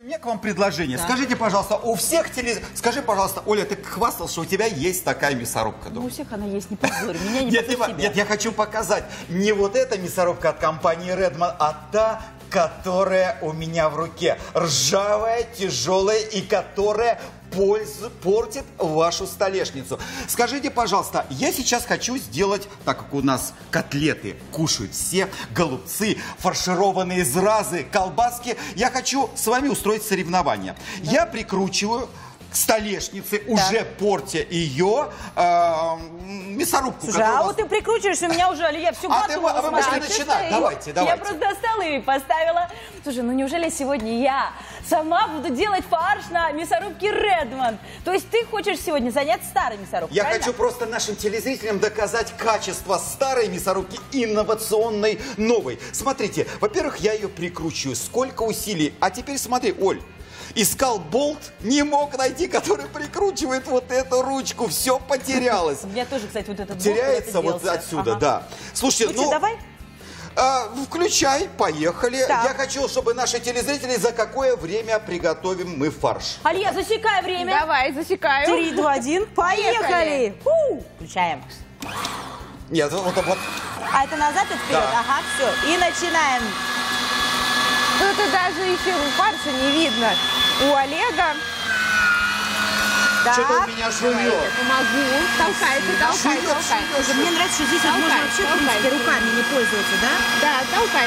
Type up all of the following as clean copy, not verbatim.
У меня к вам предложение. Да. Скажите, пожалуйста, у всех Скажи, пожалуйста, Оля, ты хвастался, что у тебя есть такая мясорубка дома? Ну, у всех она есть, не позорь. Меня не нет, я хочу показать. Не вот эта мясорубка от компании Redmond, а та, которая у меня в руке. Ржавая, тяжелая и которая портит вашу столешницу. Скажите, пожалуйста, я сейчас хочу сделать, так как у нас котлеты кушают все, голубцы, фаршированные зразы, колбаски, я хочу с вами устроить соревнование. Да. Я прикручиваю к столешнице, уже портя ее, мясорубку. Слушай, а вот ты прикручиваешь, у меня уже, я всю готова. А вы можете начинать, давайте. Я просто достала и поставила. Слушай, ну неужели сегодня я сама буду делать фарш на мясорубке Redmond? То есть ты хочешь сегодня заняться старой мясорубкой, Я хочу просто нашим телезрителям доказать качество старой мясорубки инновационной новой. Смотрите, во-первых, я ее прикручиваю. Сколько усилий. А теперь смотри, Оль. Искал болт, не мог найти, который прикручивает вот эту ручку. Все потерялось. У меня тоже, кстати, вот этот болт теряется вот отсюда, да. Слушайте, ну давай. Включай, поехали. Так. Я хочу, чтобы наши телезрители за какое время приготовим мы фарш. Алия, засекай время. Давай, засекаю. 3, 2, 1, поехали. Включаем. Нет, вот. А это назад и вперед? Да. Ага, все. И начинаем. Тут даже еще фарша не видно. У Олега. Что-то у меня жует. Помогу. Толкай. Мне нравится, что здесь можно вообще, в принципе, руками не пользоваться, да? Да, толкай.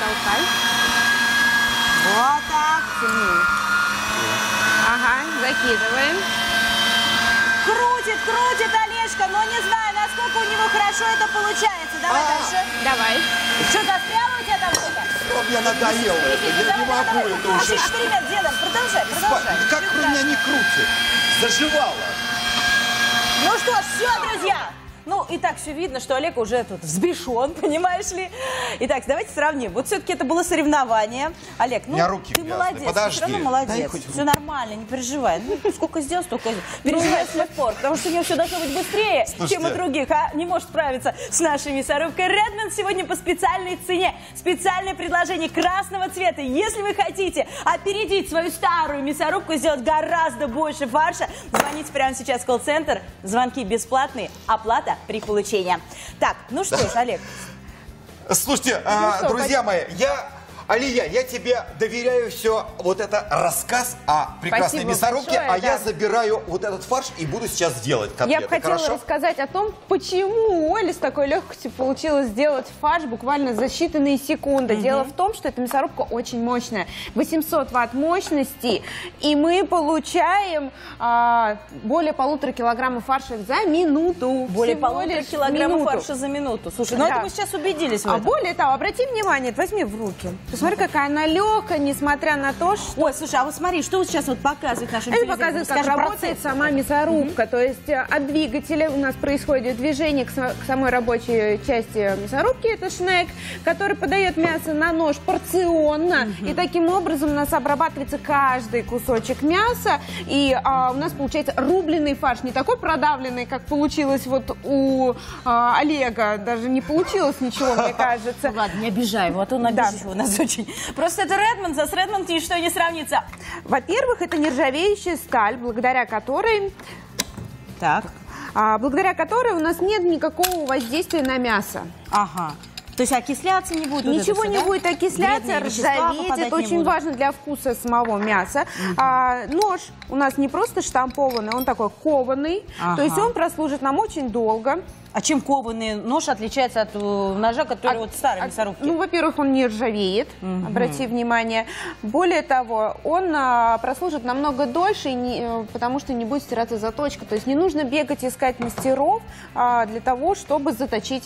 Вот так. Сильнее. Ага, закидываем. Крутит Олежка, но не знаю, насколько у него хорошо это получается. Давай дальше. Давай. Что, застряло у тебя там что-то? Мне надоело это, я не могу это уже. Эксперимент делаем, продолжай. Как у меня не крутит? Заживало. Ну что ж, все, друзья. Ну, и так все видно, что Олег уже тут взбешен, понимаешь ли. Итак, давайте сравним. Вот все-таки это было соревнование. Олег, ну, ты молодец, подожди. Ты все равно молодец. Все нормально, не переживай. Ну, сколько сделал, столько переживай свой спорт. Потому что у него все должно быть быстрее, чем у других. А не может справиться с нашей мясорубкой Redmond сегодня по специальной цене. Специальное предложение красного цвета. Если вы хотите опередить свою старую мясорубку, сделать гораздо больше фарша, звоните прямо сейчас в колл-центр. Звонки бесплатные, оплата при получении. Так, ну что ж, Олег. Слушайте, друзья мои, Алия, я тебе доверяю все, вот это рассказ о прекрасной мясорубке, я забираю вот этот фарш и буду сейчас делать котлеты. Я бы хотела рассказать о том, почему у Оли с такой легкостью получилось сделать фарш буквально за считанные секунды. Дело в том, что эта мясорубка очень мощная, 800 ватт мощности, и мы получаем более 1,5 килограмма фарша за минуту. Более 1,5 килограмма фарша за минуту. Слушай, ну это мы сейчас убедились в этом. Более того, обрати внимание, возьми в руки. Смотри, какая она легкая, несмотря на то, что... Ой, слушай, а вот смотри, что вот сейчас вот показывает нашим телевизорам? Это показывает, как работает сама мясорубка. То есть от двигателя у нас происходит движение к самой рабочей части мясорубки. Это шнек, который подает мясо на нож порционно. И таким образом у нас обрабатывается каждый кусочек мяса. И у нас получается рубленый фарш. Не такой продавленный, как получилось вот у Олега. Даже не получилось ничего, мне кажется. Ладно, не обижай его, а то он обижает у нас очень. Просто это Redmond, с Redmond ничто не сравнится. Во-первых, это нержавеющая сталь, благодаря которой у нас нет никакого воздействия на мясо. Ага. То есть окисляться не будет? Ничего не будет окисляться, ржаветь. Это очень важно для вкуса самого мяса. Нож у нас не просто штампованный, он такой кованый. То есть он прослужит нам очень долго. А чем кованый нож отличается от ножа, который вот старой мясорубки? Ну, во-первых, он не ржавеет, обрати внимание. Более того, он прослужит намного дольше, потому что не будет стираться заточка. То есть не нужно бегать искать мастеров для того, чтобы заточить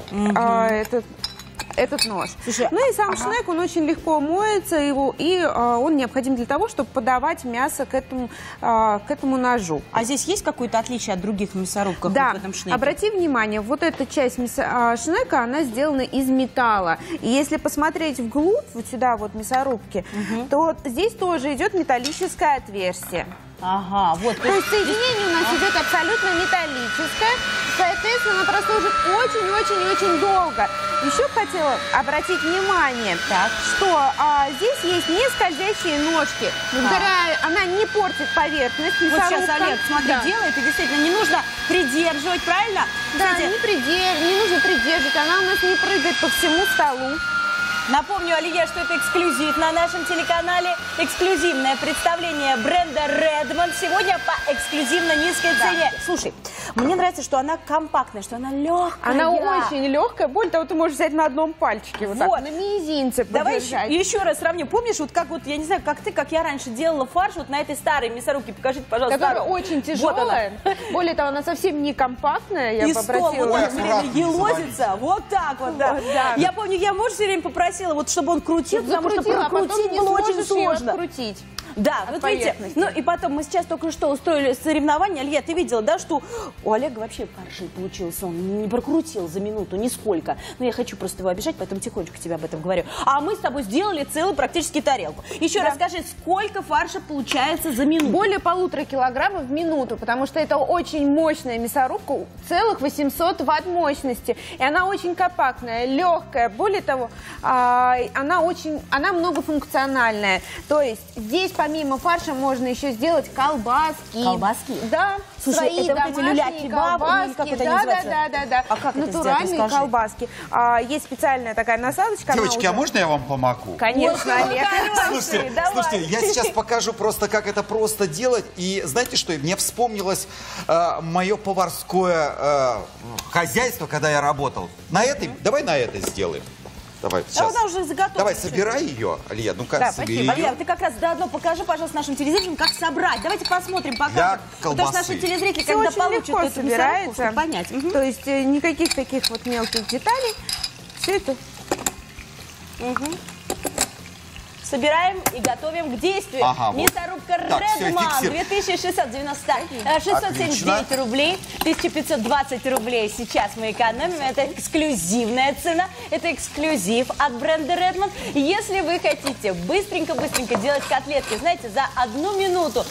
этот нож. Слушай, ну и сам шнек, он очень легко моется, и он необходим для того, чтобы подавать мясо к этому ножу. А здесь есть какое-то отличие от других мясорубков? Да, в этом шнеке? Обрати внимание, вот эта часть шнека, она сделана из металла. И если посмотреть вглубь, вот сюда вот мясорубки, то здесь тоже идет металлическое отверстие. Ага, вот. То есть соединение у нас идет абсолютно металлическое, соответственно, оно прослужит очень-очень-очень долго. Еще хотела обратить внимание, что здесь есть не скользящие ножки. Благодаря она не портит поверхность. Вот сейчас Олег, смотри, делает, и действительно не нужно придерживать, правильно? Да, Кстати, не нужно придерживать, она у нас не прыгает по всему столу. напомню, Алия, что это эксклюзив на нашем телеканале. Эксклюзивное представление бренда Redmond. Сегодня по эксклюзивно низкой цене. Слушай, мне нравится, что она компактная, что она легкая. Она очень легкая. Более того, ты можешь взять на одном пальчике. Вот так, на мизинце Давай подержать. еще раз сравним. Помнишь, вот как вот, я не знаю, как ты, как я раньше делала фарш вот на этой старой мясорубке. Покажите, пожалуйста. Которая очень тяжелая. Вот более того, она совсем не компактная. Я и стол вот так все время елозится. Вот так вот, да. Я помню, я мужа все время попросила, вот чтобы он крутил, потому что прокрутить было очень сложно. Да, вот видите, ну и потом мы сейчас только что устроили соревнования. Алья, ты видела, да, что у Олега вообще фарш получился, он не прокрутил за минуту нисколько. Но я хочу просто его обижать, поэтому тихонечко тебе об этом говорю. А мы с тобой сделали целую практически тарелку. Еще расскажи, сколько фарша получается за минуту? Более 1,5 килограмма в минуту, потому что это очень мощная мясорубка, целых 800 ватт мощности. И она очень компактная, легкая. Более того, она многофункциональная. То есть здесь помимо фарша можно еще сделать колбаски. Колбаски? Да. Слушай, свои это вот эти люля-кебаб, как это называется? Да. А как натуральные это сделать, колбаски. Есть специальная такая насадочка. Девочки, а можно я вам помогу? Конечно, Олег. Слушайте, я сейчас покажу просто, как это просто делать. И знаете что, мне вспомнилось мое поварское хозяйство, когда я работал. Давай на этой сделаем. Давай, сейчас. Она уже заготовлена. Давай, собирай ее, Алия. Ну-ка, собери ее. Алия, ты как раз заодно покажи, пожалуйста, нашим телезрителям, как собрать. Давайте посмотрим, пока. Потому что наши телезрители, все когда получат легко эту мясорубку, чтобы понять. То есть никаких таких вот мелких деталей. Все это. Собираем и готовим к действию. Ага, мясорубка Redmond 2679 рублей, 1520 рублей. Сейчас мы экономим. Это эксклюзивная цена. Это эксклюзив от бренда Redmond. Если вы хотите быстренько-быстренько делать котлетки, знаете, за 1 минуту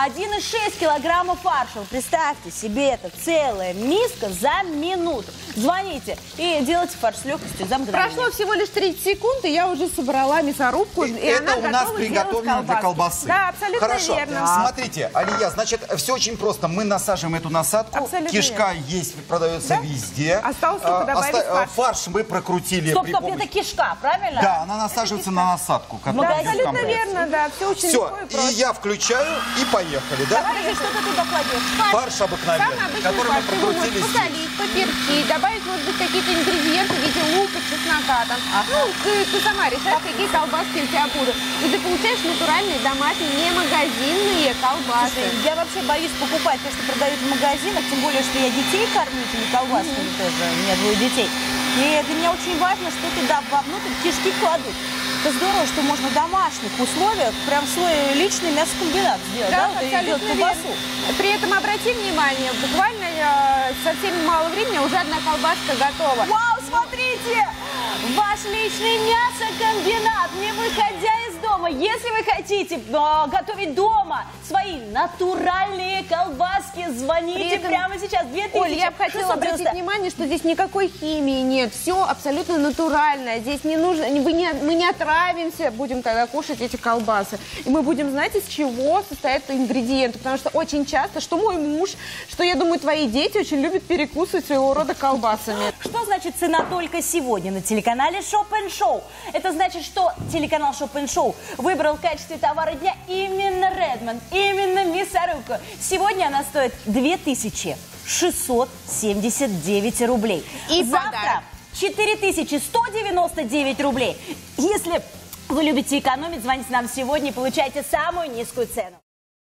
1,6 килограмма фарша. Вы представьте себе, это целая миска за минуту. Звоните и делайте фарш с легкостью за мгновение. Прошло всего лишь 30 секунд, и я уже собрала мясорубку. Это у нас приготовлено для колбасы. Да, абсолютно Хорошо. верно. Смотрите, Алия, значит, все очень просто. Мы насаживаем эту насадку. Абсолютно Кишка есть, продается везде. Осталось только добавить фарш. Фарш мы прокрутили. Стоп, это кишка, правильно? Да, она насаживается на насадку. Да, абсолютно верно, да. Все очень легко и просто. И я включаю, и поехали, да? Подожди, что ты туда кладешь? Фарш обыкновенный, Самый обычный который мы фарш. Ты его можешь прокрутили здесь. посолить, поперчить, добавить, может быть, какие-то ингредиенты в виде лука, чеснока. Там. Ну, ты сама решаешь, какие колбаски у тебя будут. И ты получаешь натуральные, домашние, не магазинные колбасы. Слушай, я вообще боюсь покупать то, что продают в магазинах, тем более, что я детей кормить, или колбасками тоже, у меня 2 детей. И для меня очень важно, что туда вовнутрь кишки кладут. Это здорово, что можно в домашних условиях прям свой личный мясокомбинат сделать, да? Вот, и делать колбасу. При этом обрати внимание, буквально совсем мало времени, уже одна колбаска готова. Вау, смотрите! Ваш личный мясокомбинат, не выходя из дома. Если вы хотите готовить дома свои натуральные колбаски, звоните прямо сейчас. 2000. Оль, я бы хотела обратить внимание, что здесь никакой химии нет. Все абсолютно натуральное. Здесь не нужно, мы не отравимся, будем когда кушать эти колбасы. И мы будем знать, из чего состоят ингредиенты. Потому что очень часто, что мой муж, что, я думаю, твои дети очень любят перекусывать своего рода колбасами. Что значит цена только сегодня на телеканале Shop & Show? Это значит, что телеканал Shop & Show выбрал в качестве товара дня именно Redmond, именно мясорубку. Сегодня она стоит 2679 рублей. И завтра 4199 рублей. Если вы любите экономить, звоните нам сегодня и получайте самую низкую цену.